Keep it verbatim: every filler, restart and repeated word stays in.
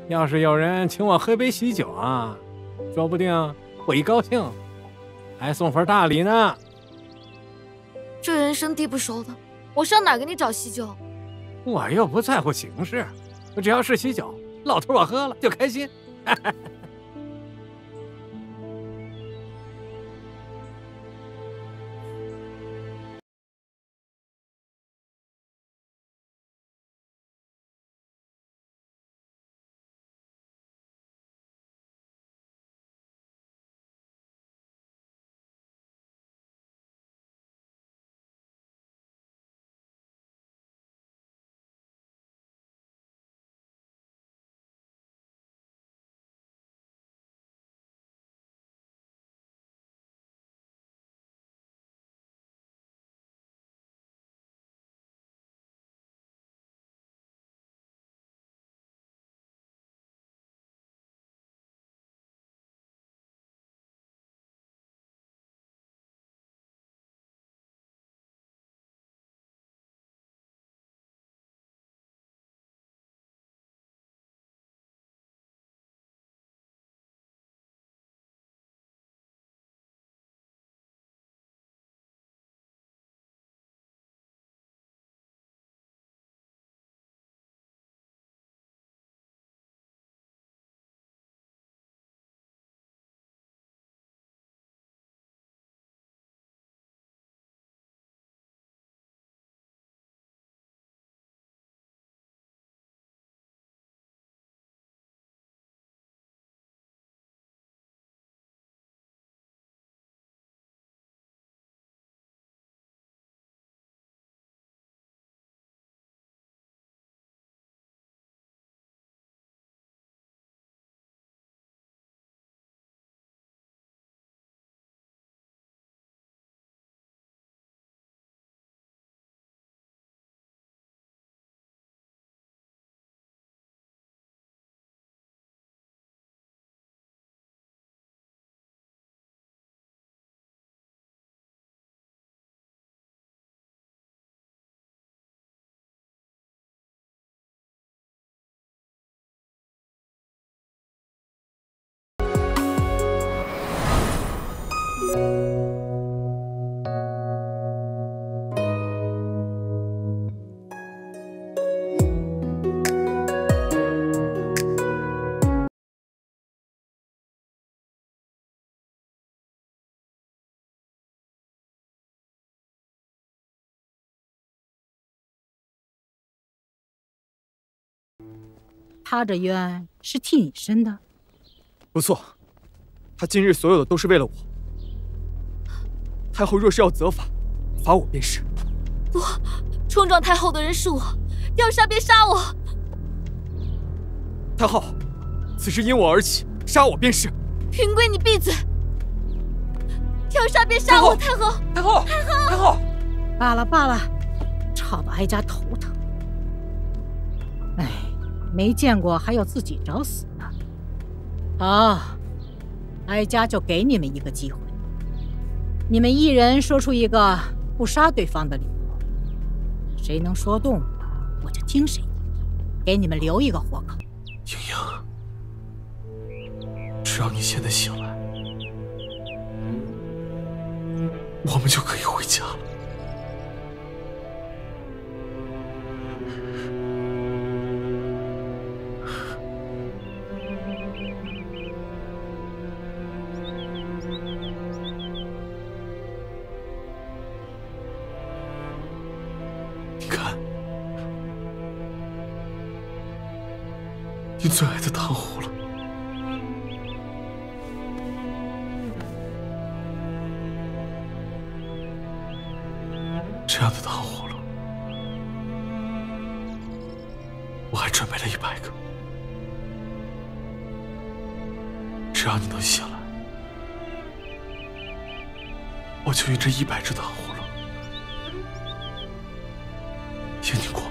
要是有人请我喝杯喜酒啊，说不定我一高兴，还送份大礼呢。 这人生地不熟的，我上哪给你找喜酒？ 我又不在乎形式，只要是喜酒，老头我喝了就开心。 他这冤是替你伸的？ 不错，他今日所有的都是为了我。太后若是要责罚，罚我便是。 不，冲撞太后的人是我，要杀便杀我。 太后，此事因我而起，杀我便是。 云贵，你闭嘴！要杀便杀我，太后！ 太后！太后！太后！ 罢了罢了，吵得哀家头疼。哎。没见过还要自己找死的。好，哀家就给你们一个机会，你们一人说出一个不杀对方的理由，谁能说动，我就听谁的，给你们留一个活口。 莹莹，只要你现在醒来，我们就可以回家了。你最爱的糖葫芦，这样的糖葫芦，我还准备了一百个。只要你能醒来，我就用这一百只糖葫芦迎你过